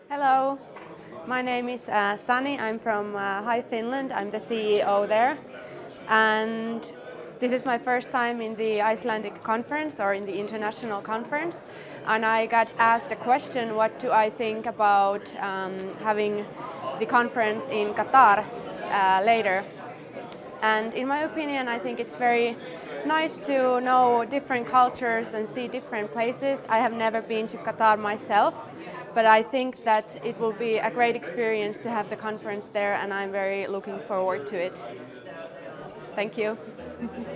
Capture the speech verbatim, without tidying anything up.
Hello, my name is uh, Sanni. I'm from uh, Hi Finland. I'm the C E O there. And this is my first time in the Icelandic conference or in the international conference. And I got asked a question, what do I think about um, having the conference in Qatar uh, later. And in my opinion, I think it's very nice to know different cultures and see different places. I have never been to Qatar myself, but I think that it will be a great experience to have the conference there, and I'm very looking forward to it. Thank you.